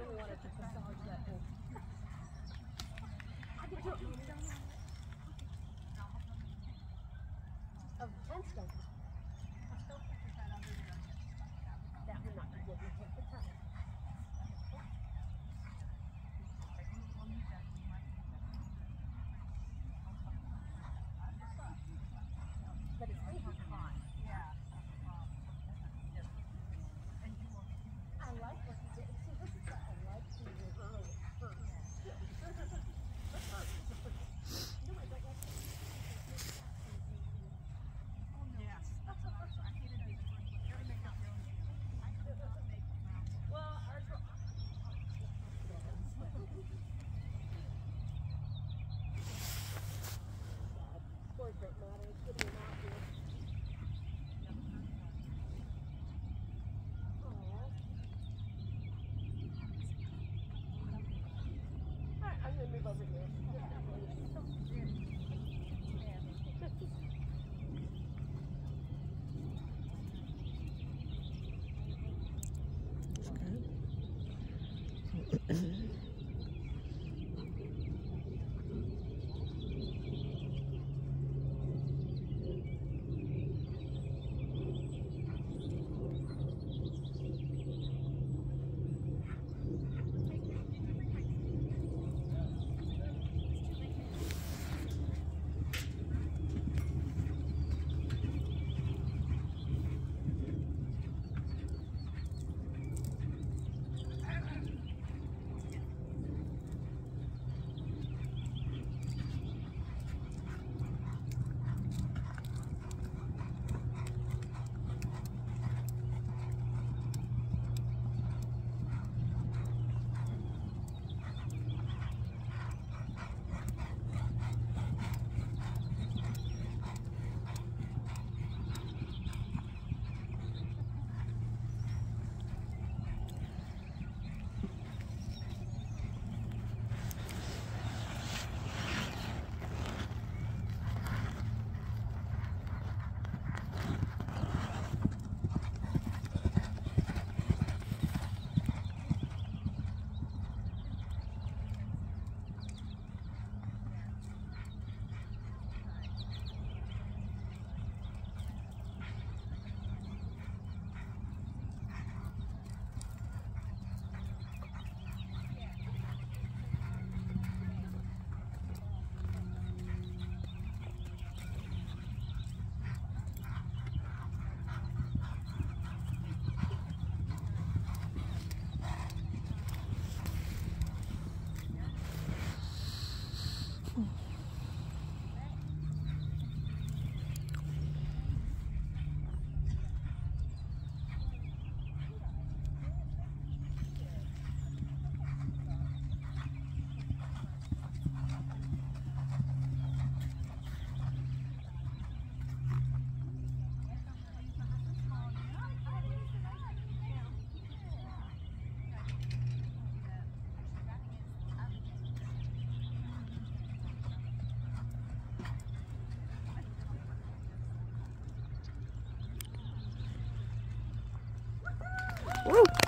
really wanted to massage that whole. I could do it. Of handstand. That would not be good. We take the time. But it's going to be hot. Yeah. I like what you did. See, this is what I like to do early first. You know, I don't like to. Yes. I hated these. You're going to make up your own. I could not make them out. Well, ours were. Scores don't matter. It's getting them out here. I'm going to move over here. Woo!